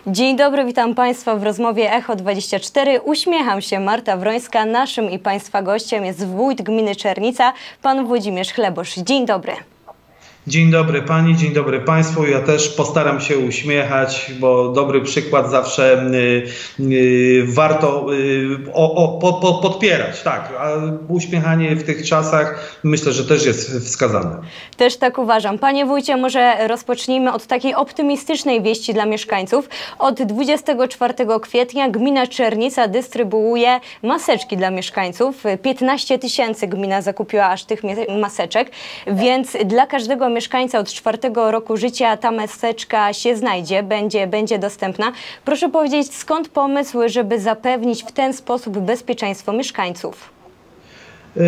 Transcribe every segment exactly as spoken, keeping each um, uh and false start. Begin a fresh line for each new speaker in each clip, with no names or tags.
Dzień dobry, witam Państwa w rozmowie Echo dwadzieścia cztery. Uśmiecham się, Marta Wrońska. Naszym i Państwa gościem jest wójt gminy Czernica, pan Włodzimierz Chlebosz. Dzień dobry.
Dzień dobry Pani, dzień dobry Państwu. Ja też postaram się uśmiechać, bo dobry przykład zawsze y, y, warto y, o, o, po, po, podpierać. Tak, a uśmiechanie w tych czasach myślę, że też jest wskazane.
Też tak uważam. Panie wójcie, może rozpocznijmy od takiej optymistycznej wieści dla mieszkańców. Od dwudziestego czwartego kwietnia gmina Czernica dystrybuuje maseczki dla mieszkańców. piętnaście tysięcy gmina zakupiła aż tych maseczek, więc dla każdego mieszkańca od czwartego roku życia ta maseczka się znajdzie, będzie, będzie dostępna. Proszę powiedzieć, skąd pomysł, żeby zapewnić w ten sposób bezpieczeństwo mieszkańców?
Yy,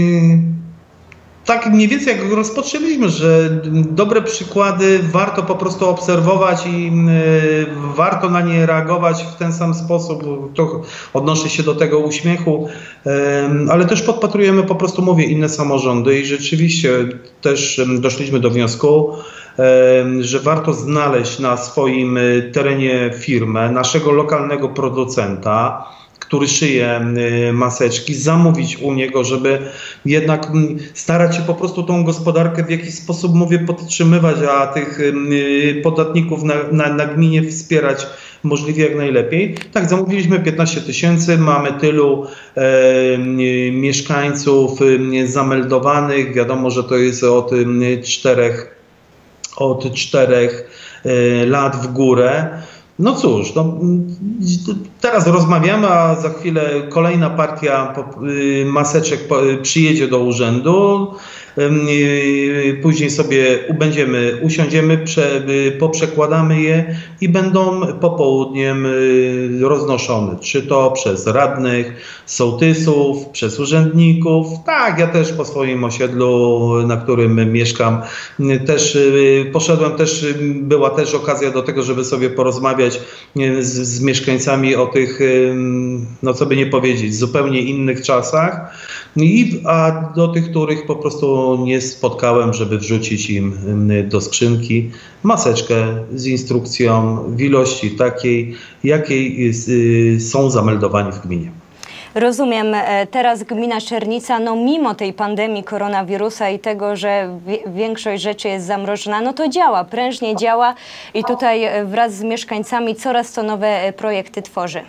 tak mniej więcej jak rozpoczęliśmy, że dobre przykłady warto po prostu obserwować i yy, warto na nie reagować w ten sam sposób. To odnoszę się do tego uśmiechu, yy, ale też podpatrujemy po prostu, mówię, inne samorządy i rzeczywiście też doszliśmy do wniosku, yy, że warto znaleźć na swoim terenie firmę, naszego lokalnego producenta, który szyje maseczki, zamówić u niego, żeby jednak starać się po prostu tą gospodarkę w jakiś sposób, mówię, podtrzymywać, a tych podatników na, na, na gminie wspierać możliwie jak najlepiej. Tak, zamówiliśmy piętnaście tysięcy, mamy tylu e, mieszkańców zameldowanych. Wiadomo, że to jest od czterech, od czterech lat w górę. No cóż, no, teraz rozmawiamy, a za chwilę kolejna partia maseczek przyjedzie do urzędu. Później sobie będziemy, usiądziemy, prze, poprzekładamy je i będą popołudniem roznoszone. Czy to przez radnych, sołtysów, przez urzędników. Tak, ja też po swoim osiedlu, na którym mieszkam, też poszedłem, też była też okazja do tego, żeby sobie porozmawiać z, z mieszkańcami o tych, no co by nie powiedzieć, zupełnie innych czasach. I, a do tych, których po prostu nie spotkałem, żeby wrzucić im do skrzynki maseczkę z instrukcją w ilości takiej, jakiej są zameldowani w gminie.
Rozumiem. Teraz gmina Czernica, no mimo tej pandemii koronawirusa i tego, że większość rzeczy jest zamrożona, no to działa, prężnie działa i tutaj wraz z mieszkańcami coraz to nowe projekty tworzy.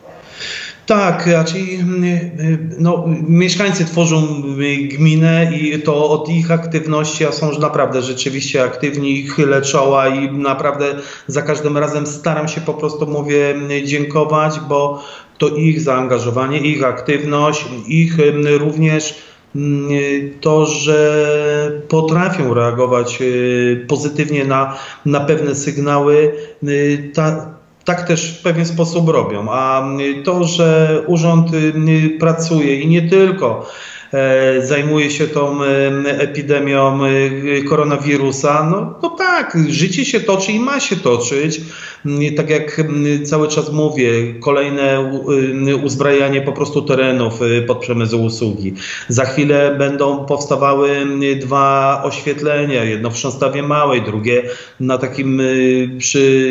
Tak, raczej no, mieszkańcy tworzą gminę i to od ich aktywności, a są naprawdę rzeczywiście aktywni, chylę czoła i naprawdę za każdym razem staram się po prostu, mówię, dziękować, bo to ich zaangażowanie, ich aktywność, ich również to, że potrafią reagować pozytywnie na, na pewne sygnały, ta, tak też w pewien sposób robią, a to, że urząd pracuje i nie tylko zajmuje się tą epidemią koronawirusa, no to tak, życie się toczy i ma się toczyć. Tak jak cały czas mówię, kolejne uzbrajanie po prostu terenów pod przemysł usługi. Za chwilę będą powstawały dwa oświetlenia, jedno w Sząstawie Małej, drugie na takim przy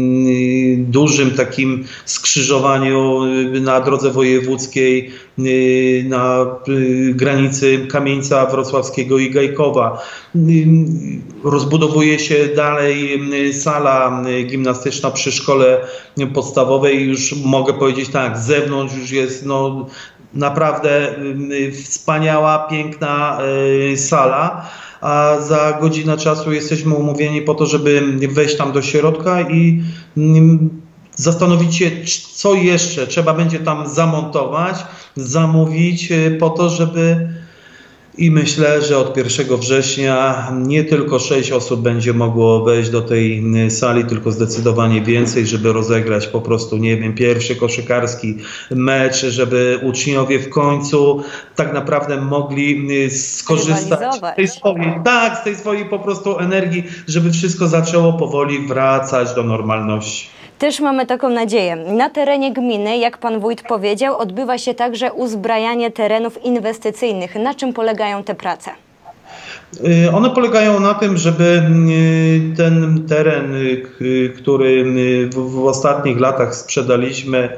dużym takim skrzyżowaniu na drodze wojewódzkiej na granicy Kamieńca Wrocławskiego i Gajkowa. Rozbudowuje się dalej sala gimnastyczna przy szkole podstawowej. Już mogę powiedzieć tak, z zewnątrz już jest no, naprawdę wspaniała, piękna sala. A za godzinę czasu jesteśmy umówieni po to, żeby wejść tam do środka i zastanowić się, co jeszcze trzeba będzie tam zamontować, zamówić po to, żeby i myślę, że od pierwszego września nie tylko sześć osób będzie mogło wejść do tej sali, tylko zdecydowanie więcej, żeby rozegrać po prostu, nie wiem, pierwszy koszykarski mecz, żeby uczniowie w końcu tak naprawdę mogli skorzystać z tej swojej, tak, z tej swojej po prostu energii, żeby wszystko zaczęło powoli wracać do normalności.
Też mamy taką nadzieję. Na terenie gminy, jak pan wójt powiedział, odbywa się także uzbrajanie terenów inwestycyjnych. Na czym polegają te prace?
One polegają na tym, żeby ten teren, który w ostatnich latach sprzedaliśmy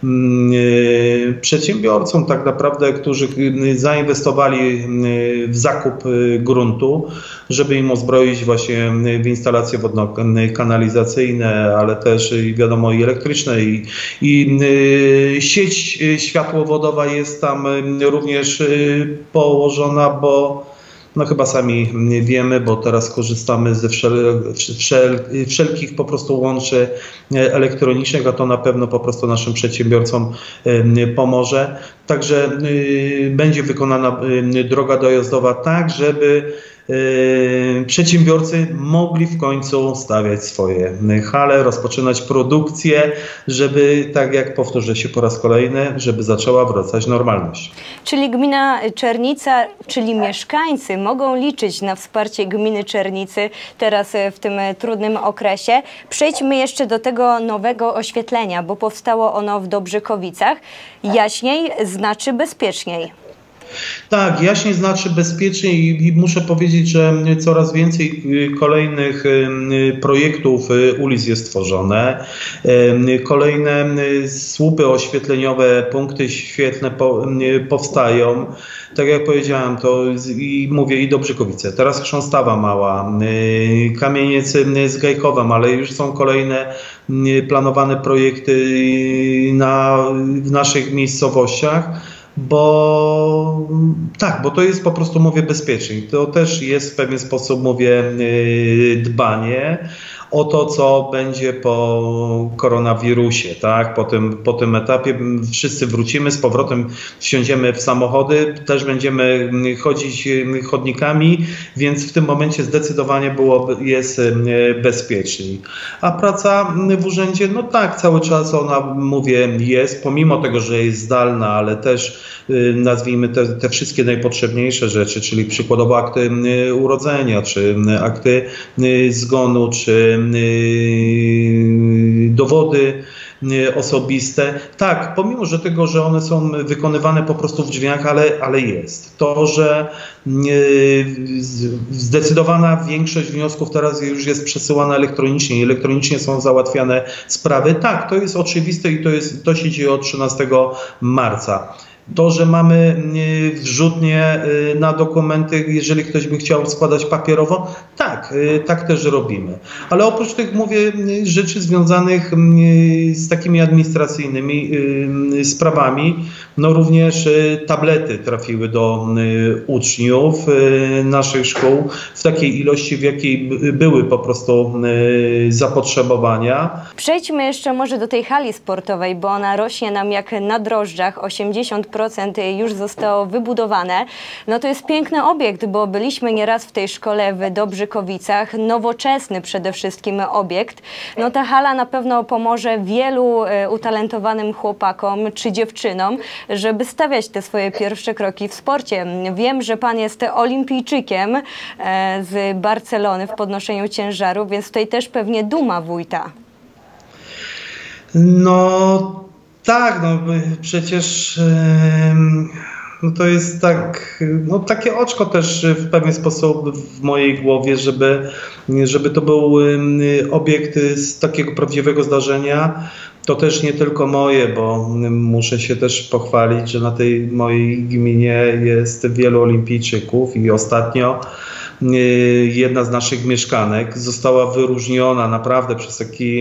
przedsiębiorcom tak naprawdę, którzy zainwestowali w zakup gruntu, żeby im uzbroić właśnie w instalacje wodno-kanalizacyjne, ale też wiadomo i elektryczne i, i sieć światłowodowa jest tam również położona, bo no chyba sami wiemy, bo teraz korzystamy ze wszel, wszel, wszelkich po prostu łączy elektronicznych, a to na pewno po prostu naszym przedsiębiorcom pomoże. Także będzie wykonana droga dojazdowa tak, żeby przedsiębiorcy mogli w końcu stawiać swoje hale, rozpoczynać produkcję, żeby, tak jak powtórzę się po raz kolejny, żeby zaczęła wracać normalność.
Czyli gmina Czernica, czyli mieszkańcy mogą liczyć na wsparcie gminy Czernicy teraz w tym trudnym okresie. Przejdźmy jeszcze do tego nowego oświetlenia, bo powstało ono w Dobrzykowicach. Jaśniej znaczy bezpieczniej.
Tak, jaśniej znaczy bezpiecznie i, i muszę powiedzieć, że coraz więcej kolejnych projektów ulic jest tworzone. Kolejne słupy oświetleniowe, punkty świetlne powstają. Tak jak powiedziałem, to i mówię i Dobrzykowice, teraz Chrząstawa Mała, Kamieniec z Gajkowem, ale już są kolejne planowane projekty na, w naszych miejscowościach. Bo tak, bo to jest po prostu, mówię, bezpieczniej. To też jest w pewien sposób, mówię, dbanie o to, co będzie po koronawirusie, tak? Po tym, po tym etapie wszyscy wrócimy z powrotem, wsiądziemy w samochody, też będziemy chodzić chodnikami, więc w tym momencie zdecydowanie było, jest bezpieczniej. A praca w urzędzie, no tak, cały czas ona, mówię, jest, pomimo tego, że jest zdalna, ale też nazwijmy te, te wszystkie najpotrzebniejsze rzeczy, czyli przykładowo akty urodzenia, czy akty zgonu, czy dowody osobiste. Tak, pomimo że tego, że one są wykonywane po prostu w drzwiach, ale, ale jest. To, że zdecydowana większość wniosków teraz już jest przesyłana elektronicznie i elektronicznie są załatwiane sprawy. Tak, to jest oczywiste i to, jest, to się dzieje od trzynastego marca. To, że mamy wrzutnie na dokumenty, jeżeli ktoś by chciał składać papierowo, tak, tak też robimy. Ale oprócz tych, mówię, rzeczy związanych z takimi administracyjnymi sprawami, no również tablety trafiły do uczniów naszych szkół w takiej ilości, w jakiej były po prostu zapotrzebowania.
Przejdźmy jeszcze może do tej hali sportowej, bo ona rośnie nam jak na drożdżach, osiemdziesiąt procent już zostało wybudowane. No to jest piękny obiekt, bo byliśmy nieraz w tej szkole w Dobrzykowicach, nowoczesny przede wszystkim obiekt. No ta hala na pewno pomoże wielu utalentowanym chłopakom czy dziewczynom, żeby stawiać te swoje pierwsze kroki w sporcie. Wiem, że pan jest olimpijczykiem z Barcelony w podnoszeniu ciężaru, więc tutaj też pewnie duma wójta.
No tak, no przecież no to jest tak, no takie oczko też w pewien sposób w mojej głowie, żeby, żeby to był obiekt z takiego prawdziwego zdarzenia. To też nie tylko moje, bo muszę się też pochwalić, że na tej mojej gminie jest wielu olimpijczyków i ostatnio jedna z naszych mieszkanek została wyróżniona naprawdę przez takie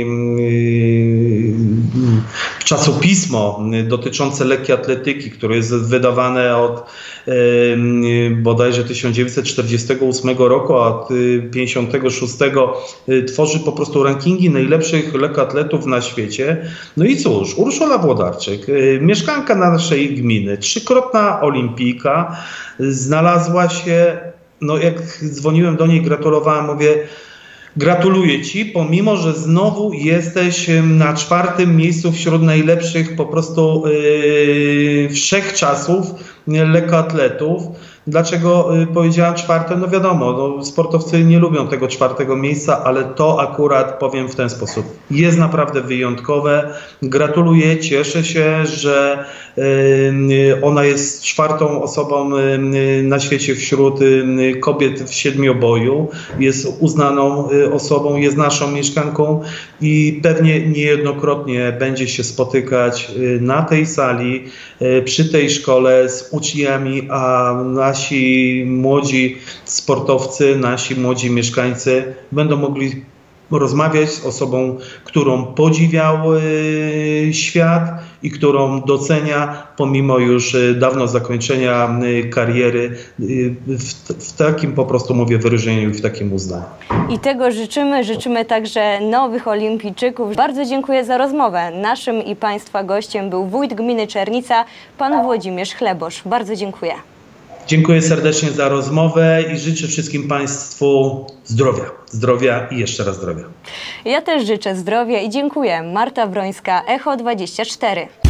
czasopismo dotyczące lekkiej atletyki, które jest wydawane od bodajże tysiąc dziewięćset czterdziestego ósmego roku, a tysiąc dziewięćset pięćdziesiątego szóstego tworzy po prostu rankingi najlepszych lekkoatletów na świecie. No i cóż, Urszula Włodarczyk, mieszkanka naszej gminy, trzykrotna olimpijka, znalazła się. No jak dzwoniłem do niej, gratulowałem, mówię, gratuluję Ci, pomimo że znowu jesteś na czwartym miejscu wśród najlepszych po prostu yy, wszechczasów lekkoatletów. Dlaczego powiedziałam czwarte? No wiadomo, no, sportowcy nie lubią tego czwartego miejsca, ale to akurat powiem w ten sposób. Jest naprawdę wyjątkowe. Gratuluję, cieszę się, że y, ona jest czwartą osobą y, na świecie wśród y, kobiet w siedmioboju. Jest uznaną y, osobą, jest naszą mieszkanką i pewnie niejednokrotnie będzie się spotykać y, na tej sali, y, przy tej szkole z uczniami, a nasi młodzi sportowcy, nasi młodzi mieszkańcy będą mogli rozmawiać z osobą, którą podziwiał y, świat i którą docenia pomimo już y, dawno zakończenia y, kariery y, w, w takim po prostu mówię wyróżnieniu i w takim uznaniu.
I tego życzymy, życzymy także nowych olimpijczyków. Bardzo dziękuję za rozmowę. Naszym i Państwa gościem był wójt gminy Czernica, pan Włodzimierz Chlebosz. Bardzo dziękuję.
Dziękuję serdecznie za rozmowę i życzę wszystkim Państwu zdrowia. Zdrowia i jeszcze raz zdrowia.
Ja też życzę zdrowia i dziękuję. Marta Wrońska, Echo dwadzieścia cztery.